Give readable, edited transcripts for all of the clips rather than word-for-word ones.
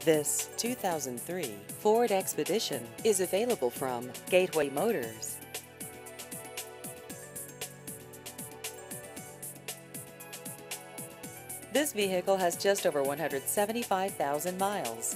This 2003 Ford Expedition is available from Gateway Motors. This vehicle has just over 175,000 miles.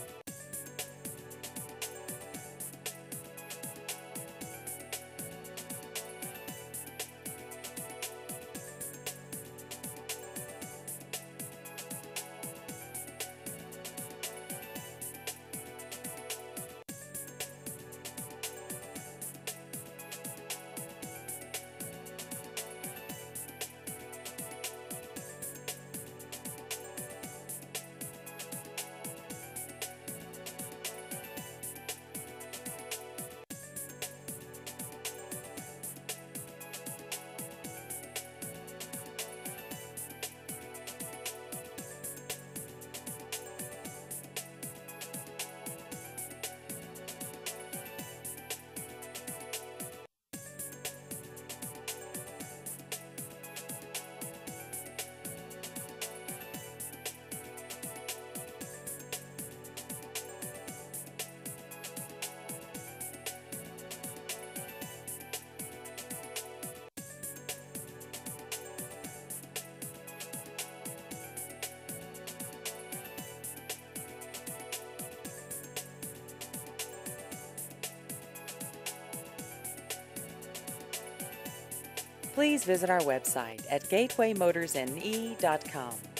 Please visit our website at gatewaymotorsne.com.